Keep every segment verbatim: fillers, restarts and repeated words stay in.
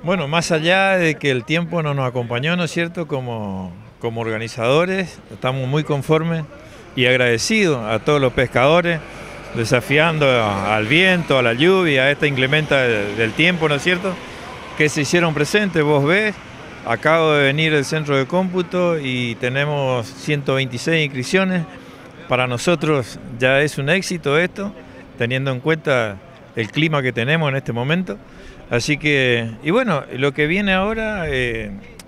Bueno, más allá de que el tiempo no nos acompañó, ¿no es cierto? Como, como organizadores, estamos muy conformes y agradecidos a todos los pescadores, desafiando al viento, a la lluvia, a esta inclementa del tiempo, ¿no es cierto? Que se hicieron presentes, vos ves, acabo de venir del centro de cómputo y tenemos ciento veintiséis inscripciones. Para nosotros ya es un éxito esto, teniendo en cuenta el clima que tenemos en este momento. Así que, y bueno, lo que viene ahora, eh,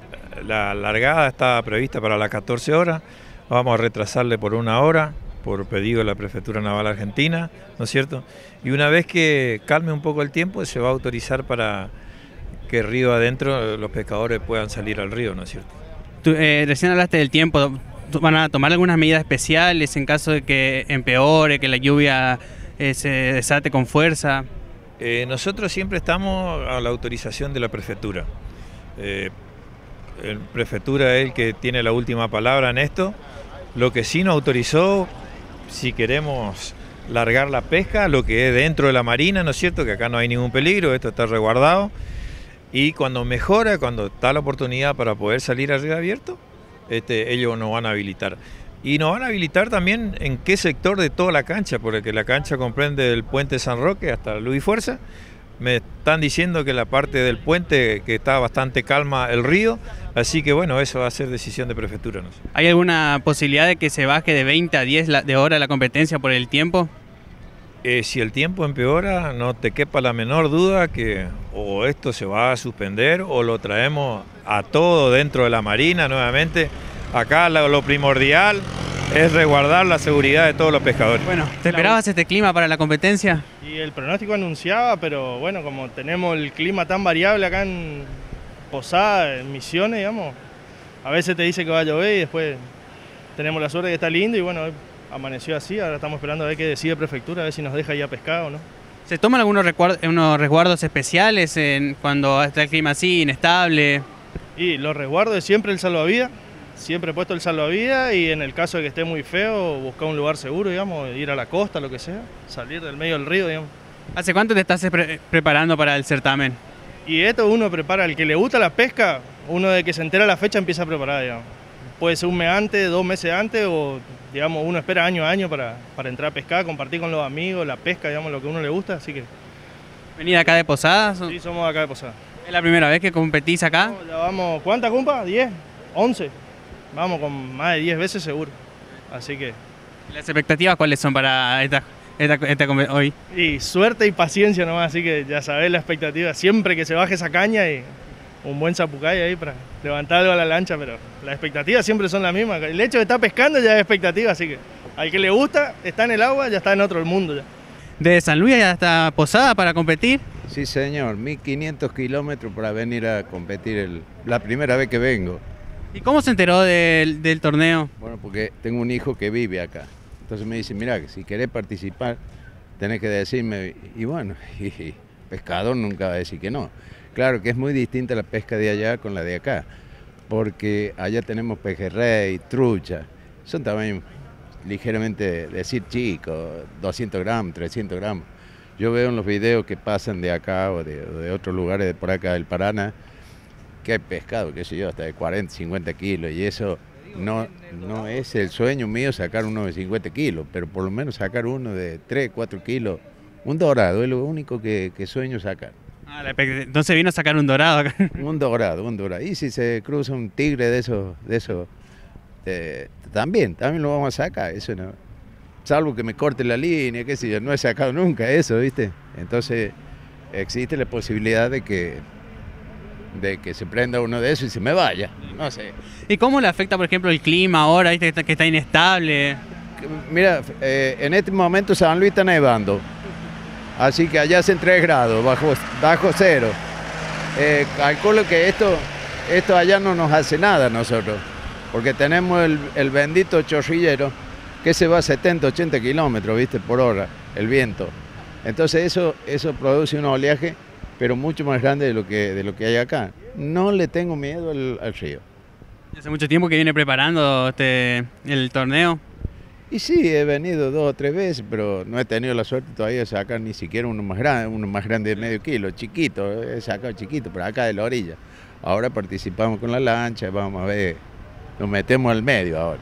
la largada está prevista para las catorce horas, vamos a retrasarle por una hora, por pedido de la Prefectura Naval Argentina, ¿no es cierto? Y una vez que calme un poco el tiempo, se va a autorizar para que río adentro los pescadores puedan salir al río, ¿no es cierto? Tú, eh, recién hablaste del tiempo, ¿van a tomar algunas medidas especiales en caso de que empeore, que la lluvia eh, se desate con fuerza? Eh, nosotros siempre estamos a la autorización de la Prefectura. Eh, el Prefectura es el que tiene la última palabra en esto. Lo que sí nos autorizó, si queremos largar la pesca, lo que es dentro de la marina, ¿no es cierto? Que acá no hay ningún peligro, esto está resguardado. Y cuando mejora, cuando está la oportunidad para poder salir a río abierto, este, ellos nos van a habilitar. Y nos van a habilitar también en qué sector de toda la cancha, porque la cancha comprende el puente San Roque hasta Luis Fuerza. Me están diciendo que la parte del puente que está bastante calma el río, así que bueno, eso va a ser decisión de Prefectura, ¿no? ¿Hay alguna posibilidad de que se baje de veinte a diez de hora la competencia por el tiempo? Eh, si el tiempo empeora, no te quepa la menor duda que o esto se va a suspender o lo traemos a todo dentro de la marina nuevamente. Acá lo, lo primordial es resguardar la seguridad de todos los pescadores. Bueno, ¿te esperabas este clima para la competencia? Y el pronóstico anunciaba, pero bueno, como tenemos el clima tan variable acá en Posada, en Misiones, digamos, a veces te dice que va a llover y después tenemos la suerte de que está lindo y bueno, amaneció así, ahora estamos esperando a ver qué decide Prefectura, a ver si nos deja ir a pescar o no. ¿Se toman algunos unos resguardos especiales en, cuando está el clima así, inestable? Y los resguardos es siempre el salvavidas. Siempre he puesto el salvavidas y en el caso de que esté muy feo, buscar un lugar seguro, digamos, ir a la costa, lo que sea, salir del medio del río, digamos. ¿Hace cuánto te estás pre preparando para el certamen? Y esto uno prepara, el que le gusta la pesca, uno de que se entera la fecha empieza a preparar, digamos. Puede ser un mes antes, dos meses antes o, digamos, uno espera año a año para, para entrar a pescar, compartir con los amigos, la pesca, digamos, lo que a uno le gusta, así que... ¿Venís acá de Posadas? Sí, somos acá de Posadas. ¿Es la primera vez que competís acá? No, ya vamos, ¿cuántas, compa? ¿diez? ¿once? Vamos con más de diez veces seguro, así que... ¿Las expectativas cuáles son para esta, esta, esta hoy? Y suerte y paciencia nomás, así que ya sabés la expectativa, siempre que se baje esa caña y un buen zapucay ahí para levantar algo a la lancha, pero las expectativas siempre son las mismas. El hecho de estar pescando ya es expectativa, así que al que le gusta, está en el agua, ya está en otro mundo ya. ¿De San Luis hasta Posada para competir? Sí señor, mil quinientos kilómetros para venir a competir el, la primera vez que vengo. ¿Y cómo se enteró del, del torneo? Bueno, porque tengo un hijo que vive acá. Entonces me dice, mira, si querés participar, tenés que decirme. Y bueno, y, y pescador nunca va a decir que no. Claro que es muy distinta la pesca de allá con la de acá, porque allá tenemos pejerrey, trucha. Son tamaños ligeramente, decir chicos, doscientos gramos, trescientos gramos. Yo veo en los videos que pasan de acá o de, o de otros lugares de por acá del Paraná, que hay pescado, qué sé yo, hasta de cuarenta, cincuenta kilos, y eso no, no es el sueño mío sacar uno de cincuenta kilos, pero por lo menos sacar uno de tres, cuatro kilos, un dorado, es lo único que, que sueño sacar. Ah, entonces vino a sacar un dorado acá. Un dorado, un dorado, y si se cruza un tigre de esos, de esos, eh, también, también lo vamos a sacar, eso no, salvo que me corte la línea, qué sé yo, no he sacado nunca eso, ¿viste? Entonces existe la posibilidad de que de que se prenda uno de esos y se me vaya, no sé. ¿Y cómo le afecta, por ejemplo, el clima ahora, ¿viste? que está inestable? Mira, eh, en este momento San Luis está nevando, así que allá hacen tres grados, bajo, bajo cero. Eh, calculo que esto, esto allá no nos hace nada a nosotros, porque tenemos el, el bendito chorrillero que se va a setenta, ochenta kilómetros, ¿viste? Por hora, el viento. Entonces eso, eso produce un oleaje pero mucho más grande de lo que, de lo que hay acá. No le tengo miedo al, al río. ¿Hace mucho tiempo que viene preparando este, el torneo? Y sí, he venido dos o tres veces, pero no he tenido la suerte todavía de sacar ni siquiera uno más grande, uno más grande de medio kilo, chiquito, he sacado chiquito, pero acá de la orilla. Ahora participamos con la lancha, vamos a ver, nos metemos al medio ahora.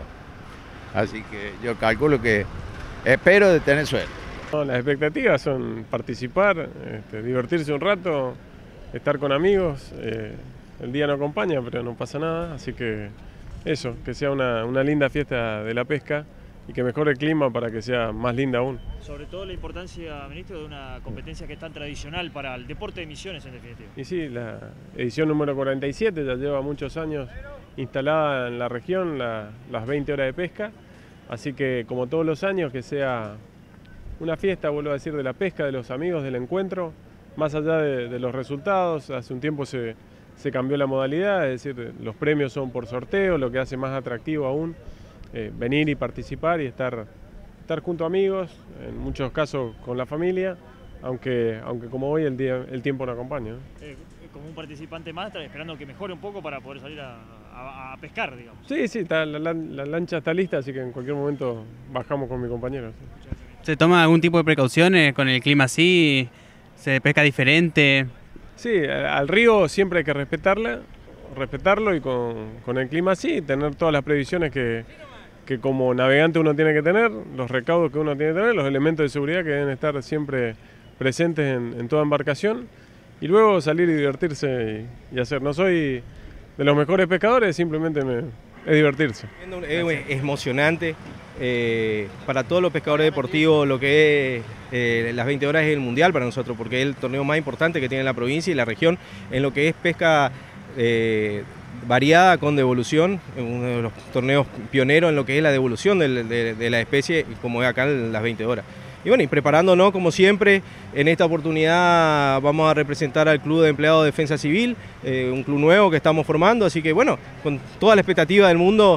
Así que yo calculo que espero de tener suerte. No, las expectativas son participar, este, divertirse un rato, estar con amigos. Eh, el día no acompaña, pero no pasa nada, así que eso, que sea una, una linda fiesta de la pesca y que mejore el clima para que sea más linda aún. Sobre todo la importancia, ministro, de una competencia que es tan tradicional para el deporte de Misiones, en definitiva. Y sí, la edición número cuarenta y siete ya lleva muchos años instalada en la región, la, las veinte horas de pesca, así que como todos los años que sea una fiesta, vuelvo a decir, de la pesca, de los amigos, del encuentro, más allá de, de los resultados. Hace un tiempo se, se cambió la modalidad, es decir, los premios son por sorteo, lo que hace más atractivo aún eh, venir y participar y estar, estar junto a amigos, en muchos casos con la familia, aunque, aunque como hoy el, día, el tiempo no acompaña, ¿no? Eh, como un participante más, esperando que mejore un poco para poder salir a, a, a pescar, digamos. Sí, sí, está, la, la, la lancha está lista, así que en cualquier momento bajamos con mi compañero. Sí. ¿Se toma algún tipo de precauciones con el clima así? ¿Se pesca diferente? Sí, al río siempre hay que respetarla, respetarlo y con, con el clima así, tener todas las previsiones que, que como navegante uno tiene que tener, los recaudos que uno tiene que tener, los elementos de seguridad que deben estar siempre presentes en, en toda embarcación y luego salir y divertirse y, y hacer. No soy de los mejores pescadores, simplemente me, es divertirse. Es emocionante. Eh, para todos los pescadores deportivos lo que es eh, las veinte horas es el mundial para nosotros, porque es el torneo más importante que tiene la provincia y la región en lo que es pesca eh, variada con devolución, uno de los torneos pioneros en lo que es la devolución de, de, de la especie, como es acá en las veinte horas. Y bueno, y preparándonos como siempre, en esta oportunidad vamos a representar al Club de Empleados de Defensa Civil, eh, un club nuevo que estamos formando, así que bueno, con toda la expectativa del mundo.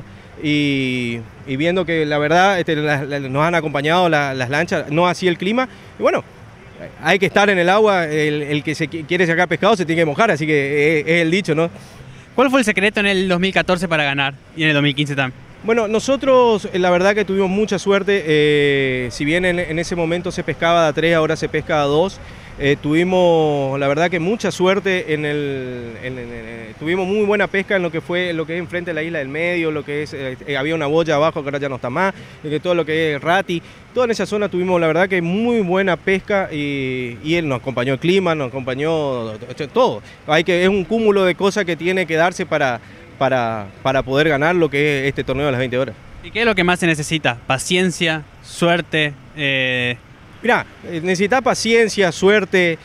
Y, y viendo que la verdad este, la, la, nos han acompañado la, las lanchas, no así el clima, y bueno, hay que estar en el agua, el, el que se quiere sacar pescado se tiene que mojar, así que es, es el dicho, ¿no? ¿Cuál fue el secreto en el dos mil catorce para ganar y en el dos mil quince también? Bueno, nosotros la verdad que tuvimos mucha suerte, eh, si bien en, en ese momento se pescaba de a tres, ahora se pesca a dos. Eh, tuvimos la verdad que mucha suerte en el, en, en, en, tuvimos muy buena pesca en lo que fue lo que es enfrente de la isla del medio, lo que es eh, había una boya abajo que ahora ya no está más, y que todo lo que es Rati, toda en esa zona tuvimos la verdad que muy buena pesca y, y él nos acompañó el clima, nos acompañó todo. Hay que es un cúmulo de cosas que tiene que darse para, para, para poder ganar lo que es este torneo de las veinte horas. ¿Y qué es lo que más se necesita? Paciencia, suerte. Eh... Mirá, necesita paciencia, suerte,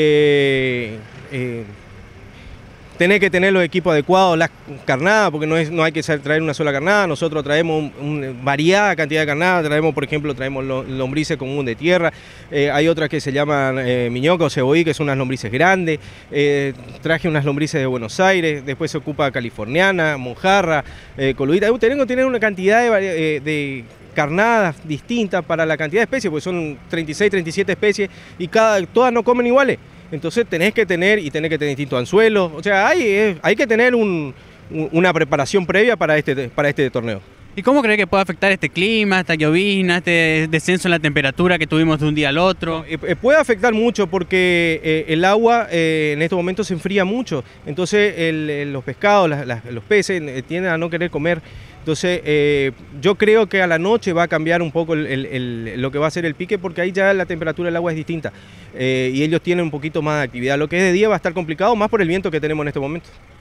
eh, eh, tener que tener los equipos adecuados, las carnadas, porque no, es, no hay que traer una sola carnada, nosotros traemos una un, variada cantidad de carnadas, traemos por ejemplo traemos lombrices común de tierra, eh, hay otras que se llaman eh, miñoca o cebollí, que son unas lombrices grandes, eh, traje unas lombrices de Buenos Aires, después se ocupa californiana, mojarra, eh, coludita, tenemos que tener una cantidad de, eh, de carnadas distintas para la cantidad de especies, porque son treinta y seis, treinta y siete especies y cada, todas no comen iguales. Entonces tenés que tener y tenés que tener distintos anzuelos, o sea, hay, hay que tener un, una preparación previa para este, para este torneo. ¿Y cómo cree que puede afectar este clima, esta llovizna, este descenso en la temperatura que tuvimos de un día al otro? Eh, eh, puede afectar mucho porque eh, el agua eh, en estos momentos se enfría mucho, entonces el, el, los pescados, las, las, los peces eh, tienden a no querer comer. Entonces eh, yo creo que a la noche va a cambiar un poco el, el, el, lo que va a ser el pique, porque ahí ya la temperatura del agua es distinta eh, y ellos tienen un poquito más de actividad. Lo que es de día va a estar complicado, más por el viento que tenemos en este momento.